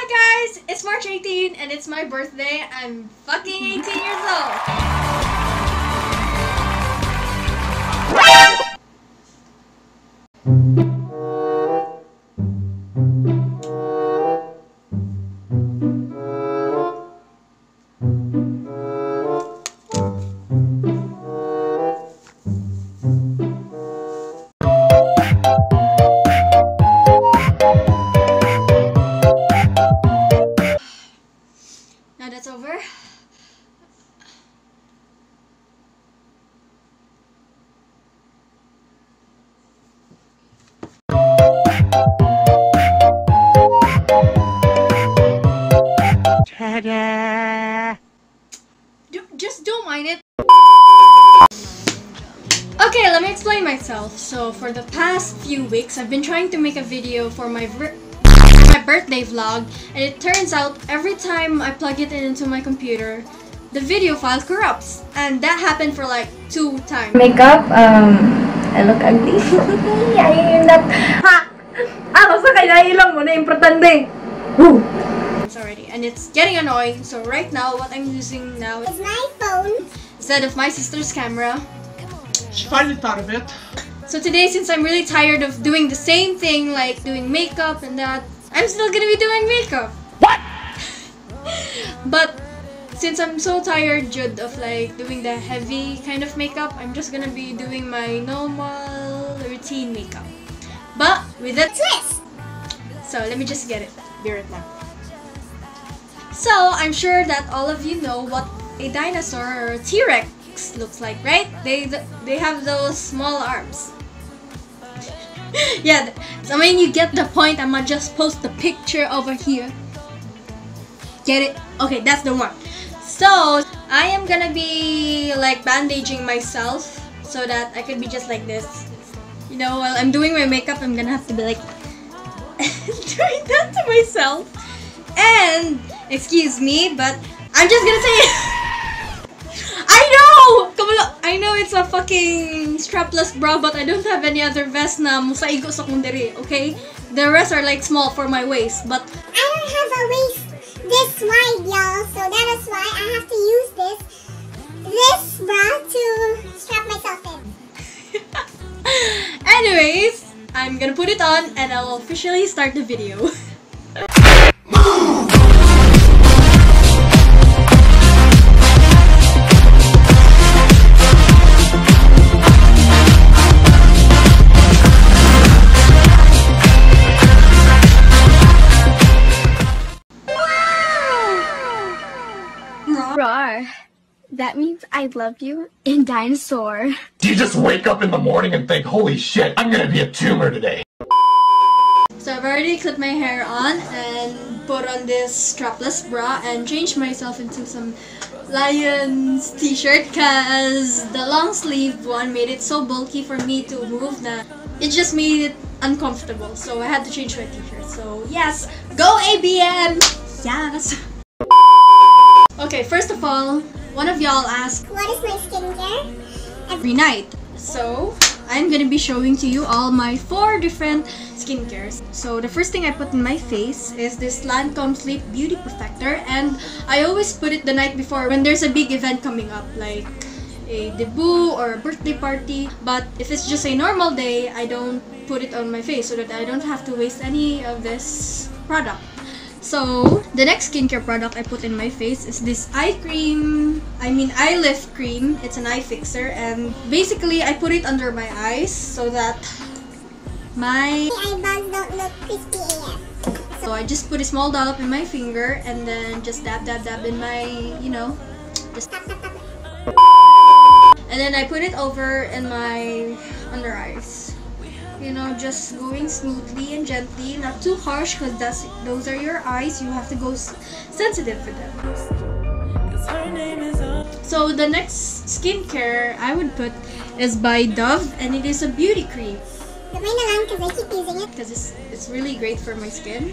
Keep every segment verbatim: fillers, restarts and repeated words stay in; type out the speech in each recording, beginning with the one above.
guys, it's March eighteenth and it's my birthday. I'm fucking eighteen years old. Now that's over. Ta-da! Do, just don't mind it. Okay, let me explain myself. So for the past few weeks, I've been trying to make a video for my my birthday vlog, and it turns out every time I plug it in into my computer, the video file corrupts, and that happened for like two times. Makeup, um, I look ugly. Ayaw not. Ha! Ako sa kaya ilang mo na importante. Woo! It's already, and it's getting annoying. So right now, what I'm using now is my phone instead of my sister's camera. She finally thought of it. So today, since I'm really tired of doing the same thing, like doing makeup and that, I'm still gonna be doing makeup. What? But since I'm so tired, Jude, of like doing the heavy kind of makeup, I'm just gonna be doing my normal routine makeup, but with a twist. So let me just get it. Be right now. So I'm sure that all of you know what a dinosaur or a T-Rex looks like, right? They they have those small arms. Yeah, I mean, you get the point. I'm gonna just post the picture over here. Get it? Okay, that's the one. So I am gonna be like bandaging myself so that I can be just like this. You know, while I'm doing my makeup, I'm gonna have to be like doing that to myself. And excuse me, but I'm just gonna say it. I know! I know it's a fucking strapless bra, but I don't have any other vest na musaigo sa kundiri, okay? The rest are like small for my waist, but I don't have a waist this wide, y'all, so that is why I have to use this this bra to strap myself in. Anyways, I'm gonna put it on and I'll officially start the video. Roar. That means I love you in dinosaur. Do you just wake up in the morning and think, holy shit, I'm gonna be a tumor today? So I've already clipped my hair on and put on this strapless bra and changed myself into some Lions t-shirt because the long sleeve one made it so bulky for me to move that it just made it uncomfortable. So I had to change my t-shirt. So yes, go A B M! Yes! Okay, first of all, one of y'all asked, what is my skincare? Every night. So I'm gonna be showing to you all my four different skincares. So the first thing I put in my face is this Lancome Sleep Beauty Perfector, and I always put it the night before when there's a big event coming up, like a debut or a birthday party. But if it's just a normal day, I don't put it on my face so that I don't have to waste any of this product. So the next skincare product I put in my face is this eye cream, I mean eye lift cream. It's an eye fixer, and basically I put it under my eyes so that my eyeballs don't look crispy A F. So I just put a small dollop in my finger and then just dab dab dab in my, you know, just and then I put it over in my under eyes. You know, just going smoothly and gently, not too harsh because that's those are your eyes. You have to go s sensitive for them. So the next skincare I would put is by Dove, and it is a beauty cream. Gawin na lang because I keep using it. Because it's, it's really great for my skin.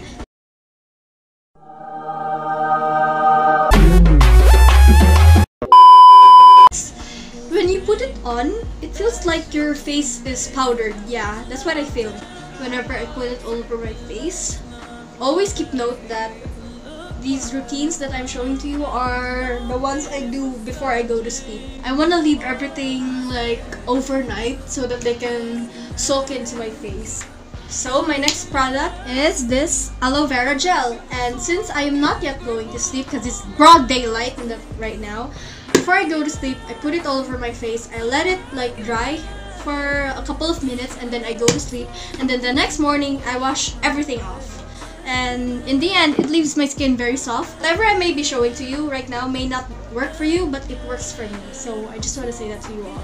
When you put it on, it feels like your face is powdered. Yeah, that's what I feel whenever I put it all over my face. Always keep note that these routines that I'm showing to you are the ones I do before I go to sleep. I want to leave everything like overnight so that they can soak into my face. So my next product is this aloe vera gel, and since I am not yet going to sleep because it's broad daylight in the, right now, before I go to sleep, I put it all over my face. I let it like dry for a couple of minutes and then I go to sleep, and then the next morning I wash everything off. And in the end, it leaves my skin very soft. Whatever I may be showing to you right now may not work for you, but it works for me. So I just want to say that to you all.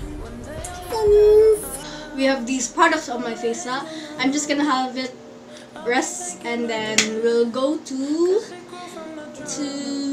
We have these products on my face now. I'm just gonna have it rest, and then we'll go to to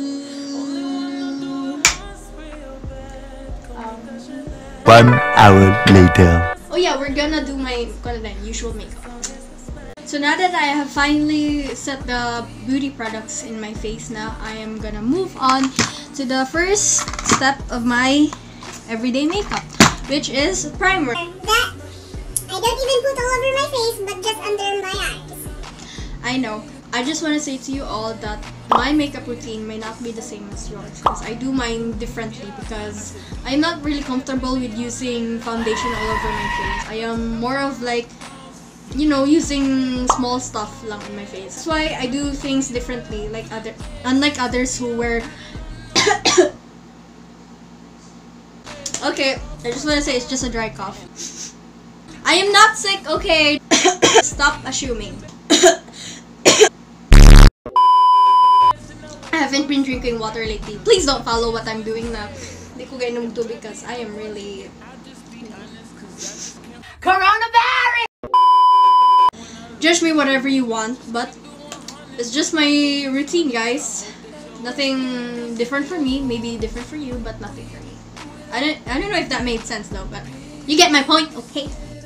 um, one hour later. oh yeah, we're gonna do my usual makeup. So now that I have finally set the beauty products in my face, now I am gonna move on to the first step of my everyday makeup, which is primer. That I don't even put all over my face, but just under my eyes. I know. I just want to say to you all that my makeup routine may not be the same as yours, because I do mine differently, because I'm not really comfortable with using foundation all over my face. I am more of like, you know, using small stuff lang on my face. That's why I do things differently, like other, unlike others who wear. Okay, I just want to say it's just a dry cough. I am not sick, okay? Stop assuming. I haven't been drinking water lately. Please don't follow what I'm doing now. Hindi ko gainom tubig because I am really, you know. Coronavirus! Judge me whatever you want, but it's just my routine, guys. Nothing different for me, maybe different for you, but nothing for me. I don't, I don't know if that made sense though, but you get my point, okay?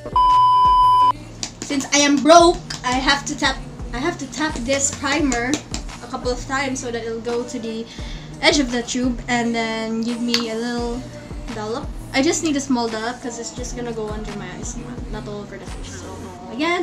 Since I am broke, I have to tap I have to tap this primer a couple of times so that it'll go to the edge of the tube and then give me a little dollop. I just need a small dollop because it's just gonna go under my eyes, not all over the face. So again.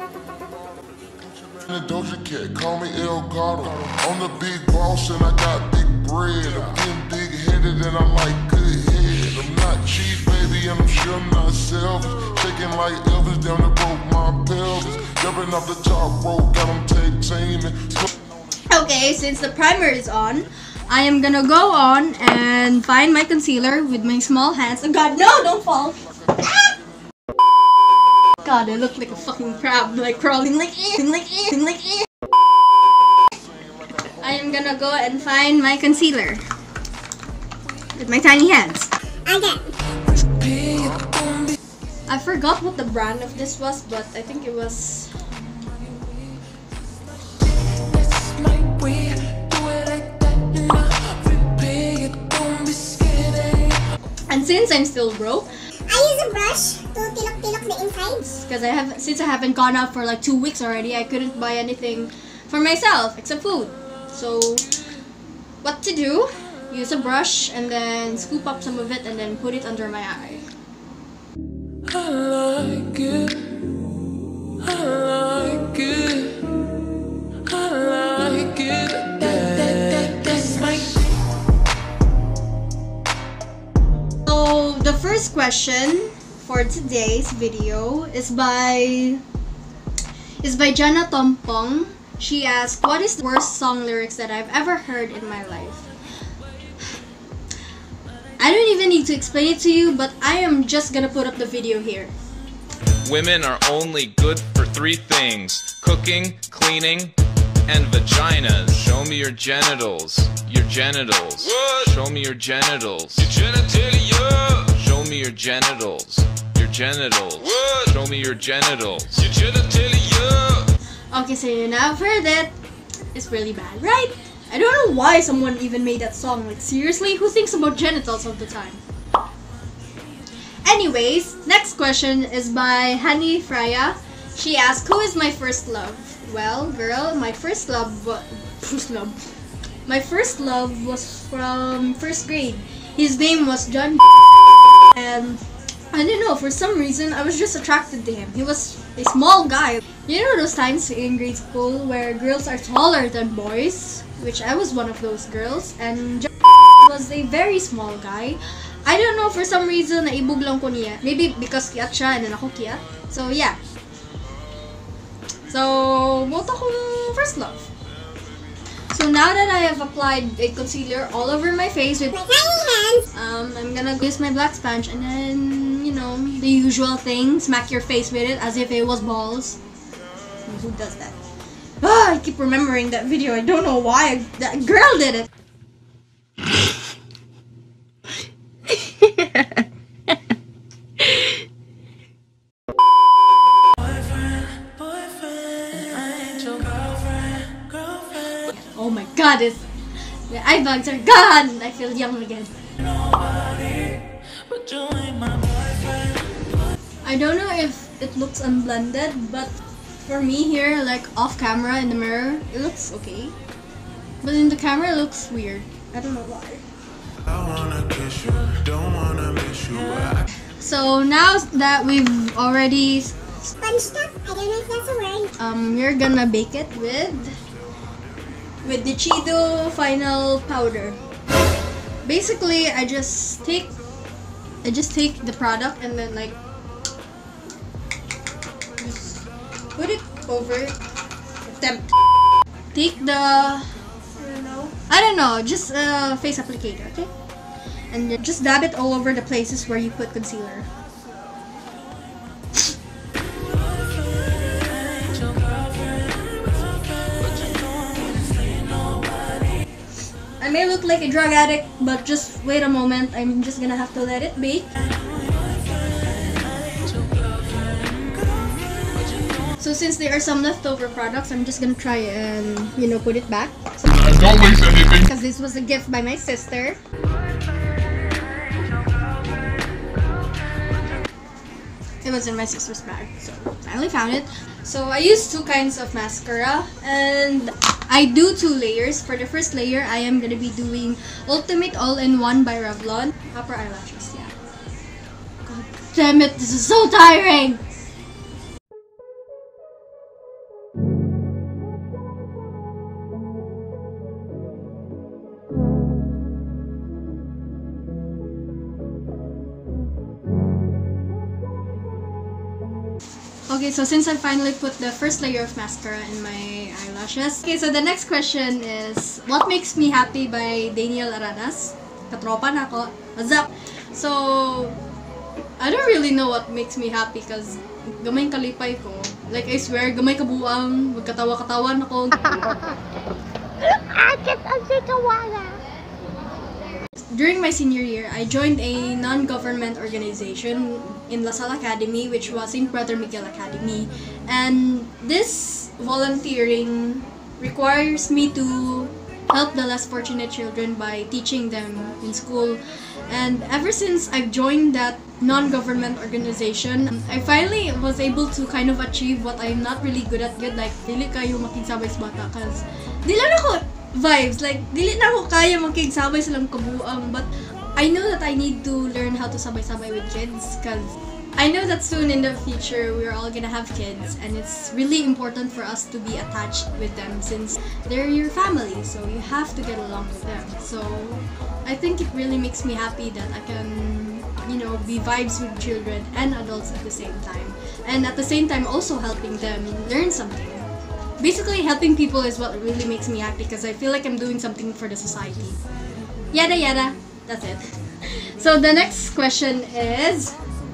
Doja Cat, call me El Gato. I'm the big boss and I got big bread. I'm getting big headed and I like good head. I'm not cheap, baby, and I'm sure I'm not selfish. Shaking like Elvis down the broke my pelvis. Jumping off the top rope, got them tag teaming. Okay, since the primer is on, I am gonna go on and find my concealer with my small hands. Oh god, no, don't fall! Ah! God, I look like a fucking crab, like crawling like eh, like eh, like eh. I am gonna go and find my concealer with my tiny hands. Okay. I forgot what the brand of this was, but I think it was. And since I'm still broke, I use a brush to tilok-tilok the insides. because I have since I haven't gone out for like two weeks already, I couldn't buy anything for myself except food. So what to do? Use a brush and then scoop up some of it and then put it under my eye. I like it. I like it. I like it. That, that, that, that's my. So the first question for today's video is by is by Jana Tompong. She asked, "What is the worst song lyrics that I've ever heard in my life?" I don't even need to explain it to you, but I am just gonna put up the video here. Women are only good for three things: cooking, cleaning, and vaginas. Show me your genitals. Your genitals. What? Show me your genitals. Your genitalia. Show me your genitals. Your genitals. What? Show me your genitals. Your genitalia. Okay, so you now have heard it. It's really bad, right? I don't know why someone even made that song. Like, seriously? Who thinks about genitals all the time? Anyways, next question is by Hani Freya. She asked, "Who is my first love?" Well, girl, my first love was... First love? My first love was from first grade. His name was John. And I don't know, for some reason, I was just attracted to him. He was a small guy. You know those times in grade school where girls are taller than boys? Which I was one of those girls, and was a very small guy. I don't know, for some reason, naibog lang ko niya. Maybe because kiyat siya and then ako kiyat. So yeah. So, both akong first love. So now that I have applied a concealer all over my face with My tiny hands. Um, I'm gonna use my black sponge and then, you know, the usual thing. Smack your face with it as if it was balls. Who does that? Ah, I keep remembering that video. I don't know why. That girl did it. Oh my god, it's, the eye bags are gone! I feel young again. I don't know if it looks unblended, but for me here, like off camera in the mirror, it looks okay. But in the camera, it looks weird. I don't know why. So now that we've already Sponge up. I don't know if that's a word. um, you're gonna bake it with with the Cheeto final powder. Basically, I just take I just take the product and then like just put it over. Attempt. Take the I don't know. I don't know. Just uh, face applicator, okay? And then just dab it all over the places where you put concealer. I may look like a drug addict, but just wait a moment. I'm just gonna have to let it bake. So since there are some leftover products, I'm just gonna try and, you know, put it back. So, Don't waste anything. because this was a gift by my sister. It was in my sister's bag, so finally found it. So I use two kinds of mascara, and I do two layers. For the first layer, I am gonna be doing Ultimate All-in-One by Revlon. Upper eyelashes, yeah. God damn it, this is so tiring! Okay, so since I finally put the first layer of mascara in my eyelashes. Okay, so the next question is, what makes me happy by Daniel Aranas? Katropa na ako. What's up? So, I don't really know what makes me happy because gamay kalipay ko. Like, I swear, gamay kabuang, magkatawa-katawan ako. During my senior year, I joined a non-government organization in La Salle Academy, which was Saint Brother Miguel Academy. And this volunteering requires me to help the less fortunate children by teaching them in school. And ever since I've joined that non-government organization, I finally was able to kind of achieve what I'm not really good at yet. Like, dili kayo makigsabay sa bata cause di lang ako vibes. Like, dili na ako kaya makigsabay silang kabuang, but I know that I need to learn how to sabay-sabay with kids because I know that soon in the future we're all gonna have kids, and it's really important for us to be attached with them since they're your family, so you have to get along with them. So I think it really makes me happy that I can, you know, be vibes with children and adults at the same time, and at the same time also helping them learn something. Basically, helping people is what really makes me happy because I feel like I'm doing something for the society. Yada yada. That's it. So the next question is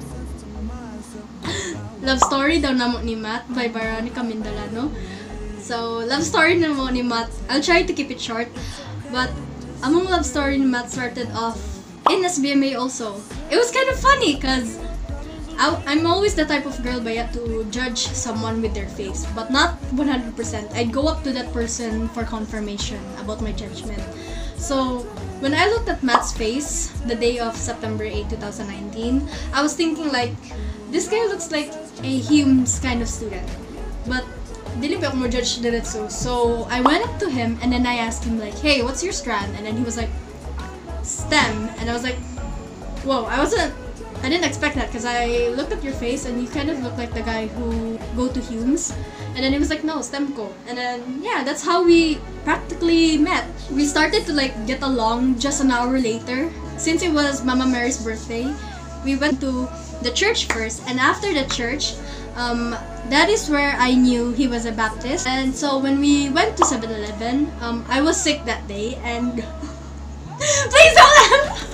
Love Story daw namo ni Matt by Veronica Mindalano. So, love story namo ni Matt. I'll try to keep it short, but among love story ni Matt started off in S B M A also. It was kind of funny because I'm always the type of girl baya to judge someone with their face, but not one hundred percent. I'd go up to that person for confirmation about my judgment. So, when I looked at Matt's face the day of September eighth, two thousand nineteen, I was thinking like, this guy looks like a Humes kind of student. But, dili pa ako mo judge diretso. So, I went up to him and then I asked him like, hey, what's your strand? And then he was like, STEM. And I was like, whoa, I wasn't I didn't expect that because I looked at your face and you kind of look like the guy who go to Hume's. And then he was like, no, Stemco. And then, yeah, that's how we practically met. We started to like get along just an hour later. Since it was Mama Mary's birthday, we went to the church first. And after the church, um, that is where I knew he was a Baptist. And so when we went to seven eleven, um, I was sick that day and... Please don't laugh!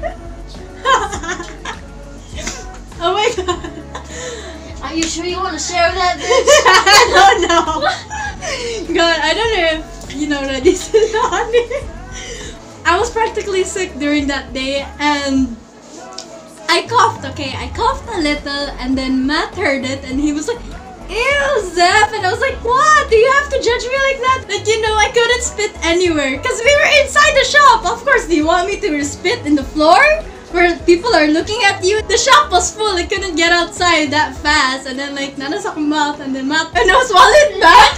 Oh my god. Are you sure you want to share that? I don't know. God, I don't know if you know that this is on it. I was practically sick during that day and I coughed, okay? I coughed a little and then Matt heard it and he was like, ew, Zeph! And I was like, what? Do you have to judge me like that? Like, you know, I couldn't spit anywhere because we were inside the shop. Of course, do you want me to spit in the floor? Where people are looking at you. The shop was full. I couldn't get outside that fast. And then like, nanas akong mouth and then mouth. And I was swallowed back.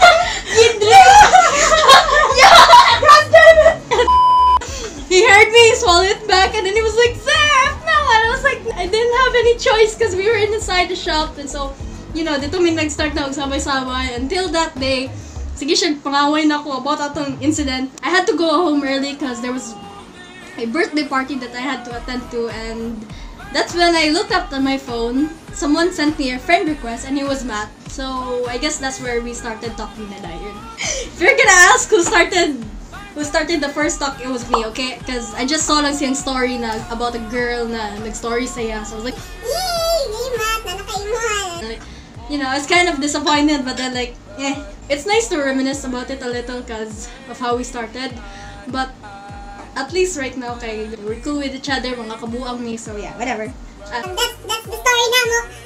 Yeah! God damn it! He heard me, swallowed it back, and then he was like, Zeph! No! And I was like, I didn't have any choice because we were inside the shop. And so, you know, dito min nag-start na magsabay-sabay. Until that day, sige siya, pangaway na ako about atong incident. I had to go home early because there was a birthday party that I had to attend to, and that's when I looked up on my phone. Someone sent me a friend request and it was Matt. So I guess that's where we started talking na yun. If you're gonna ask who started who started the first talk, it was me, okay? Because I just saw lang siyang story na about a girl na nag-story saya. So I was like, Yay! Di Matt, nanakaimuhan. you know, I was kind of disappointed, but then like, eh. It's nice to reminisce about it a little because of how we started. But at least right now, kay we're cool with each other, mga kabuang me, so yeah, whatever. Uh, And that's, that's the story na mo.